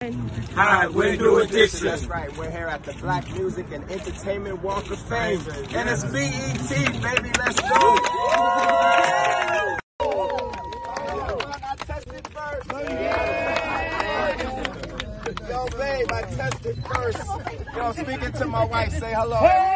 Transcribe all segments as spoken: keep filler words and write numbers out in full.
High Window Edition. That's right, we're here at the Black Music and Entertainment Walk of Fame. And it's B E T, baby, let's go! I tested first. Yo, babe, I tested first. Yo, speaking to my wife, say hello.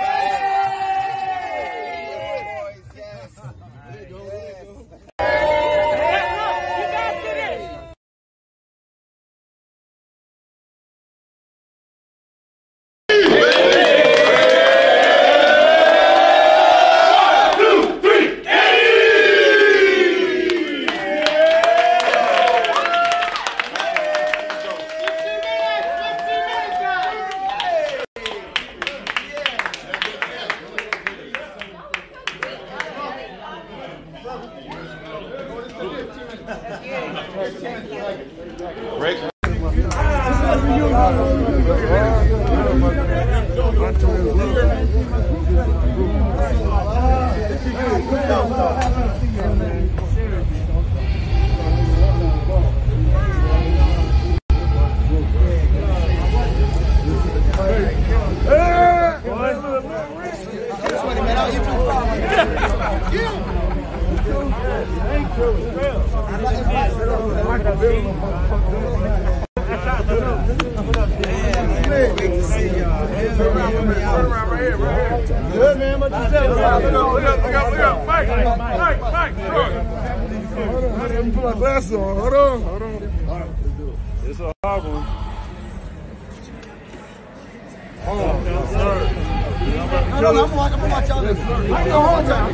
Good man, what you say? Look up, look up, look up, look up. Mike, Mike, Mike, Mike. Hold on, let me put my glasses on. Hold on, hold on. All right, let's do it. It's a hard one. Hold on. No, no, I'm gonna watch, I'm gonna watch y'all. I'm gonna watch y'all.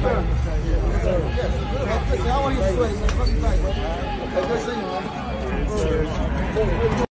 Listen, I want you to sweat. Good seeing you, man.